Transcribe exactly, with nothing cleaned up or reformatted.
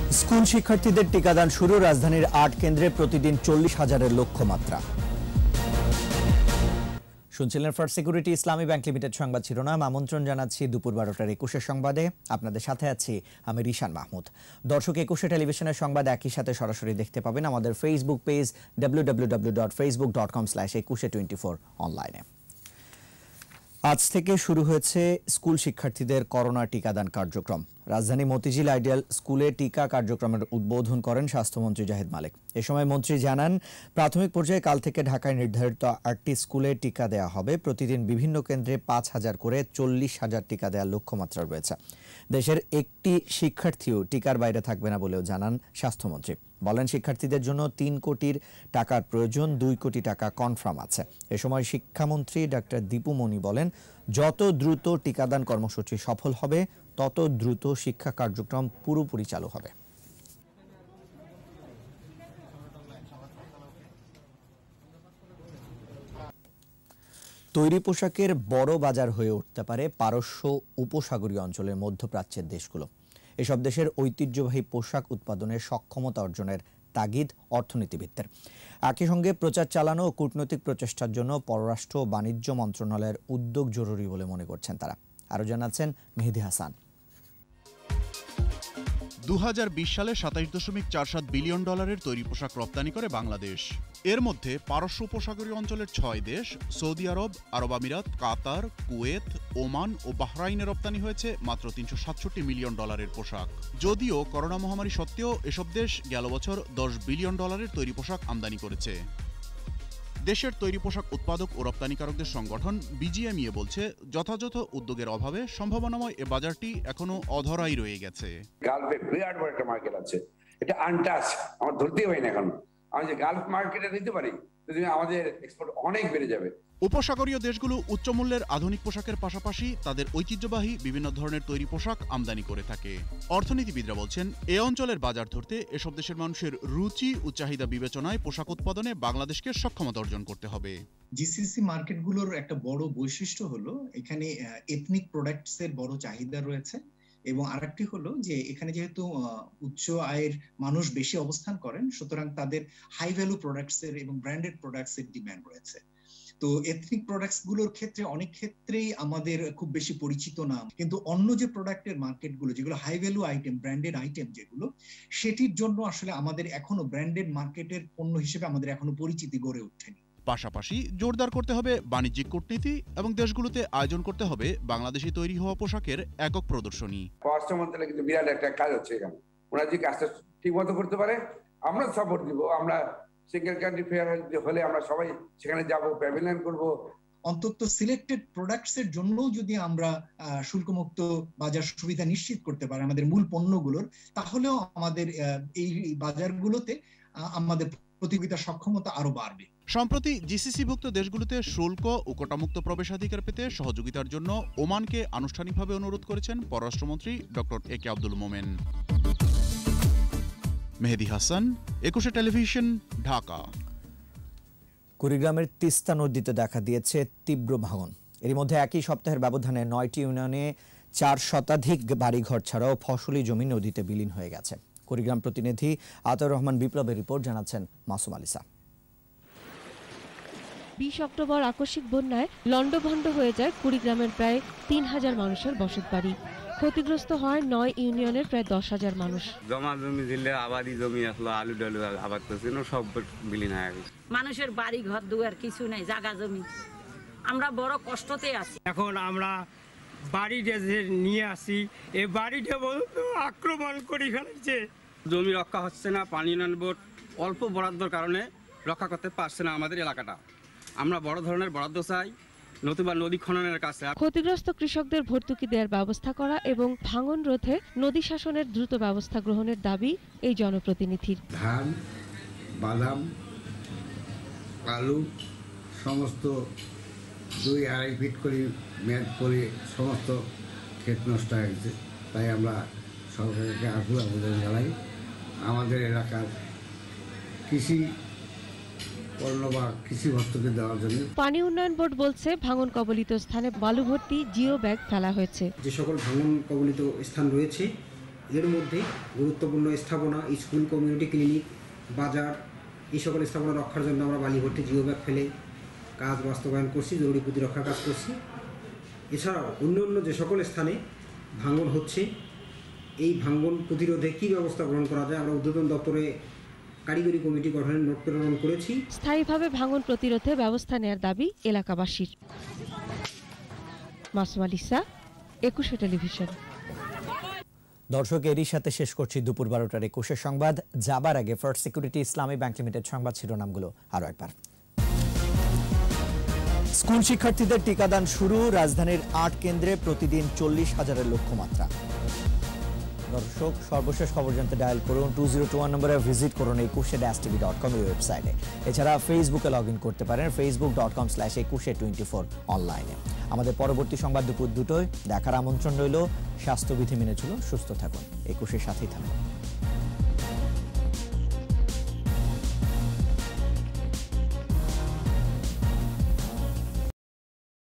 School শিক্ষার্থীদের টিকাদান শুরু। রাজধানীর আট কেন্দ্রে প্রতিদিন চল্লিশ হাজারের লক্ষ্যমাত্রা। শুনছিলেন First Security Islami Bank Limited সংবাদ শিরোনাম। আমন্ত্রণ জানাচ্ছি দুপুর বারোটার একুশের সংবাদে। আপনাদের সাথে আছি আমি রিশান মাহমুদ। দর্শক, একুশে টেলিভিশনের সংবাদ একই সাথে সরাসরি দেখতে পাবেন আমাদের Facebook page W W W dot Facebook dot com slash Ekushey twenty four অনলাইনে। আজ থেকে শুরু হয়েছে স্কুল শিক্ষার্থীদের করোনা টিকাদান কার্যক্রম। রাজধানী মতিঝিল আইডিয়াল স্কুলে টিকা কার্যক্রমের উদ্বোধন করেন স্বাস্থ্যমন্ত্রী জাহিদ মালিক। এ সময় মন্ত্রী জানান, প্রাথমিক পর্যায়ে কাল থেকে ঢাকায় নির্ধারিত আটটি স্কুলে টিকা দেওয়া হবে। প্রতিদিন বিভিন্ন কেন্দ্রে পাঁচ হাজার করে চল্লিশ হাজার টিকা দেওয়ার লক্ষ্যমাত্রা রয়েছে। দেশের একটি শিক্ষার্থীও টিকার বাইরে থাকবে না বলেও জানান স্বাস্থ্যমন্ত্রী। বলেন, শিক্ষার্থীদের জন্য তিন কোটির টাকার প্রয়োজন, দুই কোটি টাকা কনফার্ম আছে। এ সময় শিক্ষামন্ত্রী ডাক্তার দীপু মনি বলেন, যত দ্রুত টিকাদান কর্মসূচি সফল হবে তত দ্রুত শিক্ষা কার্যক্রম পুরোপুরি চালু হবে। তৈরি পোশাকের বড় বাজার হয়ে উঠতে পারে পারস্য উপসাগরীয় অঞ্চলের মধ্যপ্রাচ্যের দেশগুলো। এসব দেশের ঐতিহ্যবাহী পোশাক উৎপাদনের সক্ষমতা অর্জনের তাগিদ অর্থনীতিবিদদের। একই সঙ্গে প্রচার চালানো ও কূটনৈতিক প্রচেষ্টার জন্য পররাষ্ট্র ও বাণিজ্য মন্ত্রণালয়ের উদ্যোগ জরুরি বলে মনে করছেন তারা। আরও জানাচ্ছেন মেহেদী হাসান। দু হাজার বিশ সালে সাতাইশ দশমিক চার সাত বিলিয়ন ডলারের তৈরি পোশাক রপ্তানি করে বাংলাদেশ। এর মধ্যে পারস্য উপসাগরীয় অঞ্চলের ছয় দেশ সৌদি আরব, আরব আমিরাত, কাতার, কুয়েত, ওমান ও বাহরাইনে রপ্তানি হয়েছে মাত্র তিনশো সাতষট্টি মিলিয়ন ডলারের পোশাক। যদিও করোনা মহামারী সত্ত্বেও এসব দেশ গেল বছর দশ বিলিয়ন ডলারের তৈরি পোশাক আমদানি করেছে। দেশের তৈরি পোশাক উৎপাদক ও রপ্তানিকারকদের সংগঠন বিজিএমইএ বলছে, যথাযথ উদ্যোগের অভাবে সম্ভাবনাময় এ বাজারটি এখনো অধরাই রয়ে গেছে। গালফে বিরাট বড় একটা মার্কেট আছে, এটা আনটাচ, আমার ধরতেই হয় না এখন। আমি যে গালফ মার্কেটে দিতে পারি, আমাদের এক্সপোর্ট অনেক বেড়ে যাবে। উপসাগরীয় দেশগুলো উচ্চমূল্যের আধুনিক পোশাকের পাশাপাশি তাদের ঐতিহ্যবাহী বিভিন্ন ধরনের তৈরি পোশাক আমদানি করে থাকে। অর্থনীতিবিদরা বলছেন, এ অঞ্চলের বাজার ধরতে এসব দেশের মানুষের রুচি ও চাহিদা বিবেচনায় পোশাক উৎপাদনে বাংলাদেশকে সক্ষমতা অর্জন করতে হবে। জিসিসি মার্কেটগুলোর একটা বড় বৈশিষ্ট্য হলো এখানে এথনিক প্রোডাক্টস এর বড় চাহিদা রয়েছে, এবং আরেকটি হলো যে এখানে যেহেতু উচ্চ আয়ের মানুষ বেশি অবস্থান করেন, সুতরাং তাদের হাই ভ্যালু প্রোডাক্টস এর এবং ব্র্যান্ডেড প্রোডাক্টস এর ডিমান্ড রয়েছে। তো এথনিক প্রোডাক্টস গুলোর ক্ষেত্রে অনেক ক্ষেত্রেই আমাদের খুব বেশি পরিচিত না, কিন্তু অন্য যে প্রোডাক্টের মার্কেটগুলো যেগুলো high value item, branded item যেগুলো, সেটির জন্য আসলে আমাদের এখনো ব্র্যান্ডেড মার্কেটের পণ্য হিসেবে আমাদের এখনো পরিচিতি গড়ে ওঠেনি। পাশাপাশি জোরদার করতে হবে বাণিজ্যিক কূটনীতি এবং দেশগুলোতে আয়োজন করতে হবে বাংলাদেশি তৈরি হওয়া পোশাকের একক প্রদর্শনী। পররাষ্ট্র মন্ত্রণালয়ে কিন্তু বিরাট একটা কাজ হচ্ছে এখানে, ওরা যে কাজটা ঠিক মতো করতে পারে আমরা সাপোর্ট দিব। আমরা সিঙ্গেল কান্ট্রি ফেয়ার হলে আমরা সবাই সেখানে যাব, প্যাভিলিয়ন করব। অন্তত সিলেক্টেড প্রোডাক্টস এর জন্য যদি আমরা শুল্কমুক্ত বাজার সুবিধা নিশ্চিত করতে পারি আমাদের মূল পণ্যগুলোর, তাহলেও আমাদের এই বাজারগুলোতে আমাদের প্রতিযোগিতার সক্ষমতা আরো বাড়বে। সম্প্রতি জিসিসিভুক্ত দেশগুলোতে শুল্ক ও কোটামুক্ত প্রবেশাধিকার পেতে সহযোগিতার জন্য ওমানকে আনুষ্ঠানিকভাবে অনুরোধ করেছেন পররাষ্ট্রমন্ত্রী doctor A K Abdul Momen. Mehedi Hasan, Ekushey television, Dhaka. কুড়িগ্রামের তিস্তা নদীতে দেখা দিয়েছে তীব্র ভাঙন। এর মধ্যে একই সপ্তাহের ব্যবধানে নয়টি ইউনিয়নে চার শতাধিক বাড়িঘর ছাড়াও ফসলি জমি নদীতে বিলীন হয়ে গেছে। কুড়িগ্রাম প্রতিনিধি আতাউর রহমান বিপ্লবের রিপোর্ট, জানাচ্ছেন মাসুম আলিসা। বিশ অক্টোবর আকস্মিক বন্যায় লন্ডভন্ড হয়ে যায় কুড়িগ্রামের প্রায় তিন হাজার মানুষের বসতবাড়ি। ক্ষতিগ্রস্ত হয় নয় ইউনিয়নের প্রায় দশ হাজার মানুষ। জমা জমি দিলে আবাদি জমি আসলো, আলু ডালু আবাদ করছিল, সব বিলীন হয়ে গেছে। মানুষের বাড়ি ঘর দুয়ার কিছু নাই, জায়গা জমি, আমরা বড় কষ্টতে আছি। এখন আমরা বাড়িটা যে নিয়ে আসি, এই বাড়িটা বলতো আক্রমণ করে ফেলেছে। জমি রক্ষা হচ্ছে না, পানি উন্নয়ন বোর্ড অল্প বরাদ্দর কারণে রক্ষা করতে পারছে না আমাদের এলাকাটা। আমরা বড় ধরনের বরাদ্দ চাই, নতুবা নদী খননের কাছে। ক্ষতিগ্রস্ত কৃষকদের ভর্তুকি দেওয়ার ব্যবস্থা করা এবং ভাঙন রোধে নদী শাসনের দ্রুত ব্যবস্থা গ্রহণের দাবি এই জনপ্রতিনিধির। ধান, বাদাম, আলু সমস্ত দুই আড়াই ফিট করে মেয়াদ করে সমস্ত ক্ষেত নষ্ট হয়ে গেছে। তাই আমরা সরকারকে আকুল আবেদন জানাই আমাদের এলাকার কৃষি পানি উন্নয়ন বোর্ড বলছে, ভাঙন কবলিত স্থানে বালু ভর্তি জিও ব্যাগ ফেলা হয়েছে। যে সকল ভাঙন কবলিত স্থান রয়েছে এর মধ্যে গুরুত্বপূর্ণ স্থাপনা, স্কুল, কমিউনিটি ক্লিনিক, বাজার, এই সকল স্থাপনা রক্ষার জন্য আমরা বালিভর্তি জিও ব্যাগ ফেলে কাজ বাস্তবায়ন করছি, জরুরি প্রতিরক্ষা কাজ করছি। এছাড়াও অন্য অন্য যে সকল স্থানে ভাঙন হচ্ছে, এই ভাঙন প্রতিরোধে কী ব্যবস্থা গ্রহণ করা যায় আমরা ঊর্ধ্বতন দপ্তরে কারিগরি কমিটি গঠনের নোট প্রেরণ করেছি। স্থায়ীভাবে ভাঙন প্রতিরোধে ব্যবস্থা নেওয়ার দাবি এলাকাবাসীর। মাসুম আলিসা, একুশে টেলিভিশন। দর্শক, এরই সাথে শেষ করছি দুপুর বারোটার একুশের সংবাদ। যাবার আগে First Security Islami Bank Limited সংবাদ শিরোনামগুলো আরও একবার। স্কুল শিক্ষার্থীদের টিকাদান শুরু, রাজধানীর আট কেন্দ্রে প্রতিদিন চল্লিশ হাজারের লক্ষ্যমাত্রা। দর্শক, সর্বশেষ খবর জানতে ডায়াল করুন টু জিরো টু ওয়ান নম্বরে, ভিজিট করুন Ekushey dash TV dot com এই ওয়েবসাইটে। এছাড়া ফেসবুকে লগ ইন করতে পারেন Facebook dot com slash Ekushey twenty four অনলাইনে। আমাদের পরবর্তী সংবাদ দুপুর দুটোয় দেখার আমন্ত্রণ রইল। স্বাস্থ্যবিধি মেনে চলুন, সুস্থ থাকুন, একুশের সাথেই থাকুন।